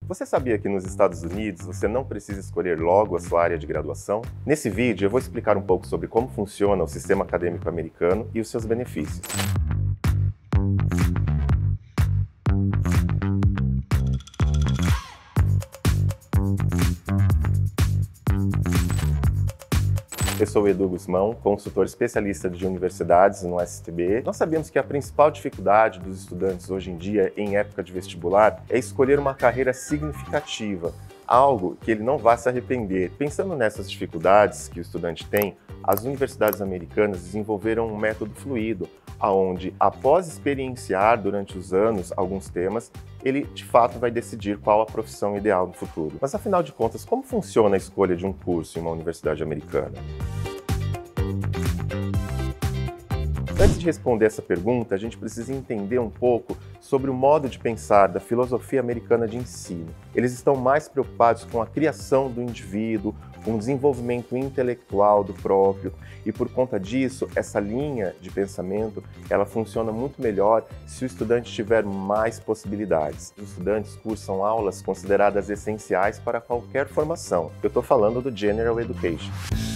Você sabia que nos Estados Unidos você não precisa escolher logo a sua área de graduação? Nesse vídeo eu vou explicar um pouco sobre como funciona o sistema acadêmico americano e os seus benefícios. Eu sou o Edu Guzmão, consultor especialista de universidades no STB. Nós sabemos que a principal dificuldade dos estudantes hoje em dia, em época de vestibular, é escolher uma carreira significativa, algo que ele não vá se arrepender. Pensando nessas dificuldades que o estudante tem, as universidades americanas desenvolveram um método fluido, onde, após experienciar durante os anos alguns temas, ele de fato vai decidir qual a profissão ideal no futuro. Mas afinal de contas, como funciona a escolha de um curso em uma universidade americana? Antes de responder essa pergunta, a gente precisa entender um pouco sobre o modo de pensar da filosofia americana de ensino. Eles estão mais preocupados com a criação do indivíduo, com o desenvolvimento intelectual do próprio, e por conta disso, essa linha de pensamento, ela funciona muito melhor se o estudante tiver mais possibilidades. Os estudantes cursam aulas consideradas essenciais para qualquer formação. Eu estou falando do General Education.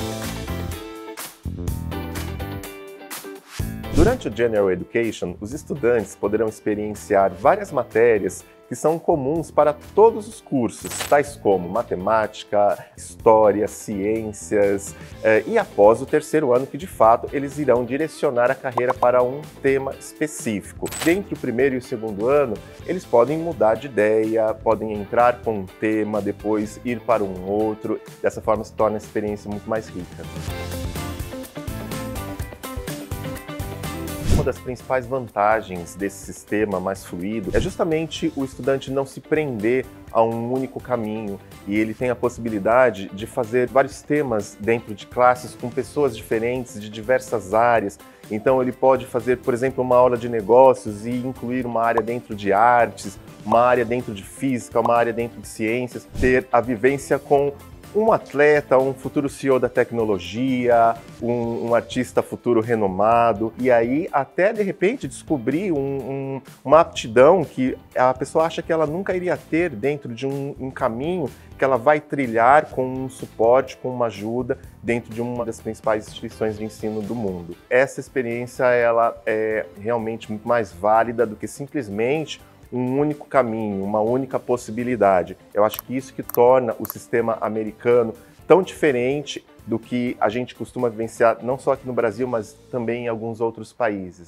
Durante o General Education, os estudantes poderão experienciar várias matérias que são comuns para todos os cursos, tais como matemática, história, ciências, e após o terceiro ano que, de fato, eles irão direcionar a carreira para um tema específico. Entre o primeiro e o segundo ano, eles podem mudar de ideia, podem entrar com um tema, depois ir para um outro, dessa forma se torna a experiência muito mais rica. Uma das principais vantagens desse sistema mais fluido é justamente o estudante não se prender a um único caminho, e ele tem a possibilidade de fazer vários temas dentro de classes com pessoas diferentes de diversas áreas. Então ele pode fazer, por exemplo, uma aula de negócios e incluir uma área dentro de artes, uma área dentro de física, uma área dentro de ciências, ter a vivência com um atleta, um futuro CEO da tecnologia, um artista futuro renomado, e aí até de repente descobrir uma aptidão que a pessoa acha que ela nunca iria ter dentro de um caminho que ela vai trilhar com um suporte, com uma ajuda dentro de uma das principais instituições de ensino do mundo. Essa experiência ela é realmente muito mais válida do que simplesmente um único caminho, uma única possibilidade. Eu acho que isso que torna o sistema americano tão diferente do que a gente costuma vivenciar, não só aqui no Brasil, mas também em alguns outros países.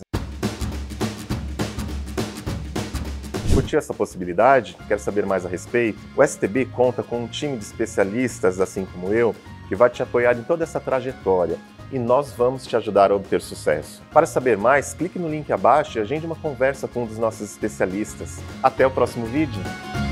Curtiu essa possibilidade? Quer saber mais a respeito? O STB conta com um time de especialistas, assim como eu, que vai te apoiar em toda essa trajetória. E nós vamos te ajudar a obter sucesso. Para saber mais, clique no link abaixo e agende uma conversa com um dos nossos especialistas. Até o próximo vídeo!